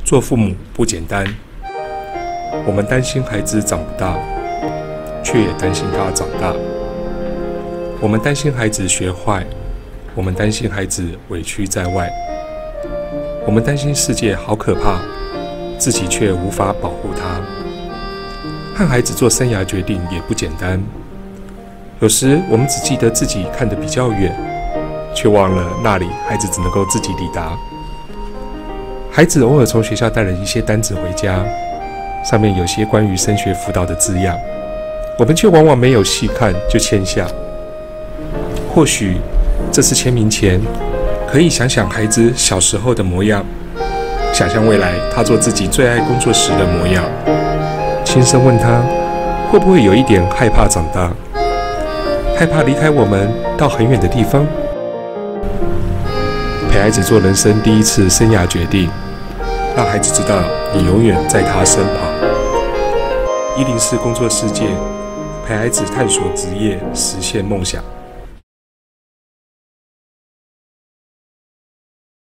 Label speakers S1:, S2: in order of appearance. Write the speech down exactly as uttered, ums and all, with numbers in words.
S1: 做父母不简单，我们担心孩子长不大，却也担心他长大。我们担心孩子学坏，我们担心孩子委屈在外。我们担心世界好可怕，自己却无法保护他。和孩子做生涯决定也不简单。有时我们只记得自己看得比较远，却忘了那里孩子只能够自己抵达。孩子偶尔从学校带了一些单子回家，上面有些关于升学辅导的字样，我们却往往没有细看就签下。或许这次签名前，可以想想孩子小时候的模样，想象未来他做自己最爱工作时的模样，轻声问他会不会有一点害怕长大，害怕离开我们到很远的地方。陪孩子做人生第一次生涯决定，让孩子知道你永远在他身旁。一零四工作世界，陪孩子探索职业，实现梦想。